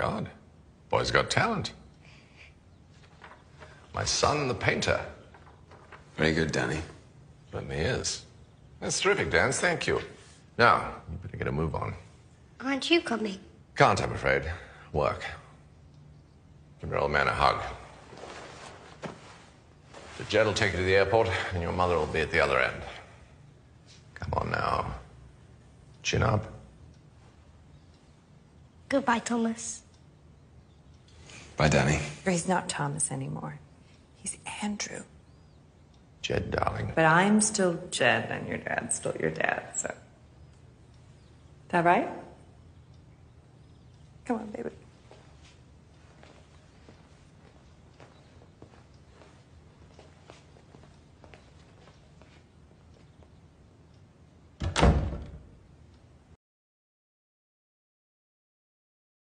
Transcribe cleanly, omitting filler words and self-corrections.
God. Boy's got talent. My son, the painter. Very good, Danny. Certainly is. That's terrific, Dan. Thank you. Now, you better get a move on. Aren't you coming? Can't, I'm afraid. Work. Give your old man a hug. The jet will take you to the airport, and your mother will be at the other end. Come on now. Chin up. Goodbye, Thomas. Bye, Danny. He's not Thomas anymore. He's Andrew. Jed, darling. But I'm still Jed, and your dad's still your dad, so. Is that right? Come on, baby.